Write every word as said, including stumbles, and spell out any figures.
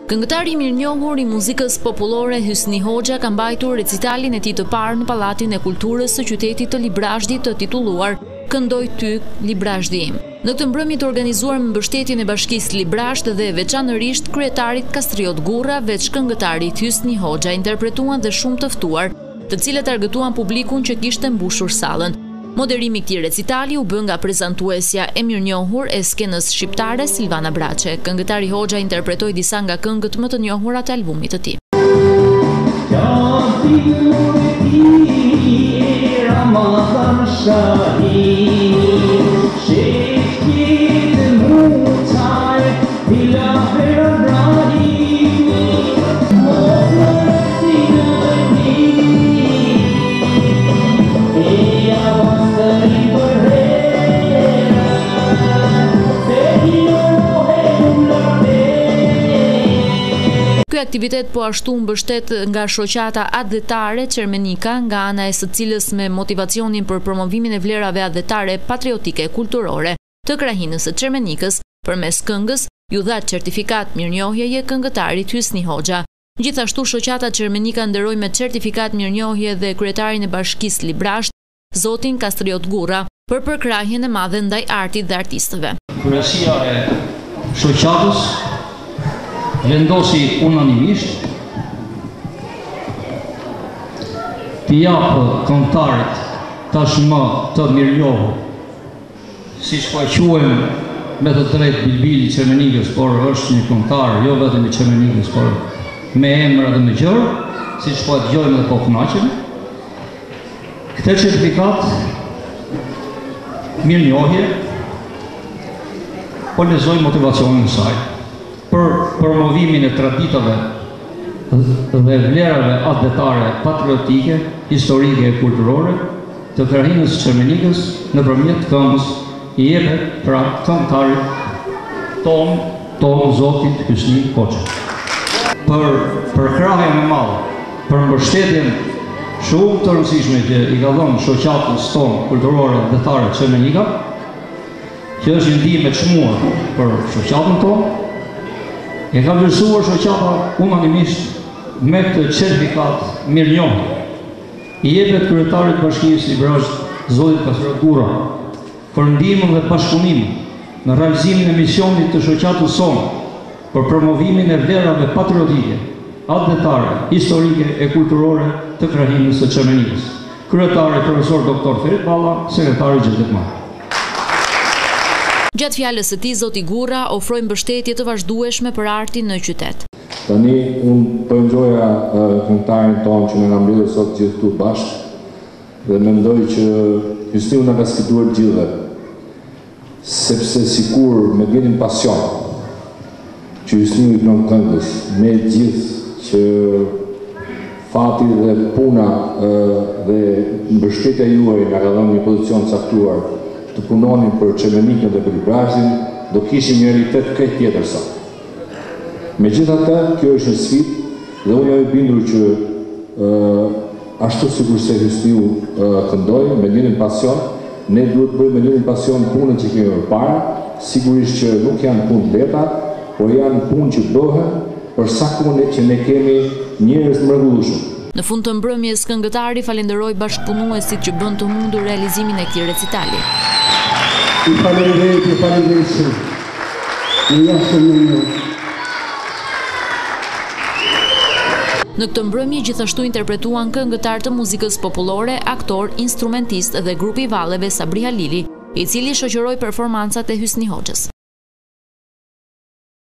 Këngëtari i mirënjohur i muzikës popullore Hysni Hoxha ka mbajtur recitalin e tij të parë në Pallatin e Kulturës së qytetit të Librazhdit të titulluar Këndoj ty Librazhdi im. Në këtë mbrëmje të organizuar me mbështetjen e Bashkisë Librazhd dhe veçanërisht kryetarit Kastriot Gurra, veç këngëtarit Hysni Hoxha interpretuan dhe shumë të ftuar, të cilët argëtuan publikun që kishte mbushur sallën. Moderimi i këtij recitali u bë nga prezantuesja e mirënjohur e skenës shqiptare Silvana Braçe. Këngëtari Hoxha interpretoi disa nga këngët më të njohura të albumit të tij. Ky aktivitet po ashtu mbështet nga shoqata adhetare Cermenika, nga ana e së cilës me motivacionin për promovimin e vlerave adhetare patriotike e kulturore të krahinës së Cermenikës, përmes këngës ju dha certifikat mirënjohjeje këngëtarit Hysni Hoxha. Gjithashtu shoqata Cermenika nderoi me certifikat mirënjohje dhe kryetarin e Bashkisë Librazhd, zotin Kastriot Gurra, për përkrahjen e madhe ndaj artit dhe artistëve. Kryesia e shoqatës vendosi unanimisht të japë këngëtarit tashmë të mirënjohur, siç po e quajmë me të drejtë Bilbili i Cermenikës, por është një këngëtar jo vetëm i Cermenikës, por me emër dhe me gjërë, siç po e dëgjojmë dhe po kënaqemi. Këtë certifikat mirënjohje po lezoj motivacionin e saj për promovimin e traditave dhe vlerave adhetare patriotike, historike e kulturore të krahinës së Cermenikës nëpërmjet këngës i jepet pra këngëtarit ton, ton zotit Hysni Hoxha. Për përkrahjen e madhe, për mbështetjen shumë të rëndësishme që i ka dhënë shoqatës tonë kulturore adhetare Cermenika, që është një ndihmë e çmuar për shoqatën tonë, e ka vlerësuar shoqata unanimisht me këtë certifikat mirënjohje. I jepet kryetarit Bashkisë Librazhd, zotit Kastriot Gurra, për ndihmën dhe bashkëpunimin në realizimin e misionit të shoqatës sonë për promovimin e vlerave patriotike, adhetare, historike e kulturore të krahinës së Cermenikës. Kryetari profesor doktor Ferit Balla, sekretari Gjeldet Marë. Gjatë fjalës së tij, zoti Gurra ofroi mbështetje të vazhdueshme për artin në qytet. Tani unë po enjoja këngëtarin tonë që na mbledh sot gjithë këtu bashkë dhe mendoj që Hysniu na ka sfiduar gjithëve, sepse sikur me vjenin pasion që Hysniu i bën këngës, me gjithë që fati dhe puna dhe mbështetja juaj na ka dhënë një pozicion caktuar të punonin për Cermenikën dhe për Librazhdin, do kishim një realitet krejt tjetër sa. Megjithatë, kjo është një sfidë dhe unë jam i bindur që uh, ashtu sikur se Hysniu uh, këndoi me njërin pasion, ne duhet bëjmë me njërin pasion punën që kemi përpara, sigurisht që nuk janë punë lehta, por janë punë që bëhen për sa kohë që ne kemi njerëz të mrekullueshëm. Në fund të mbrëmjes, këngëtari falenderoi bashkëpunuesit që bën të mundur realizimin e këtij recitali. I falenderoj, i falenderoj. Në jashtë në Në këtë mbrëmje gjithashtu interpretuan këngëtar të muzikës popullore, aktor, instrumentist dhe grupi valleve Sabri Halili, i cili shoqëroi performancat e Hysni Hoxhës.